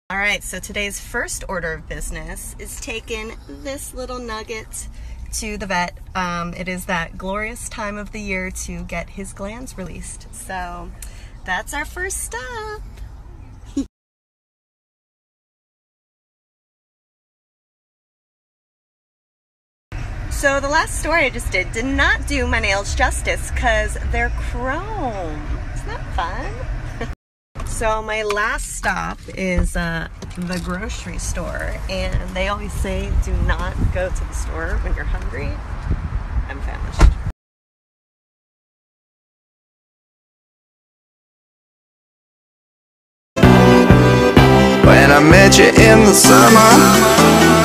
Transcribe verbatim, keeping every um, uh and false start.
All right, so today's first order of business is taking this little nugget to the vet. Um, it is that glorious time of the year to get his glands released. So that's our first stop. So the last story I just did did not do my nails justice because they're chrome. Isn't that fun? So my last stop is uh, the grocery store, and they always say do not go to the store when you're hungry. I'm famished. When I met you in the summer,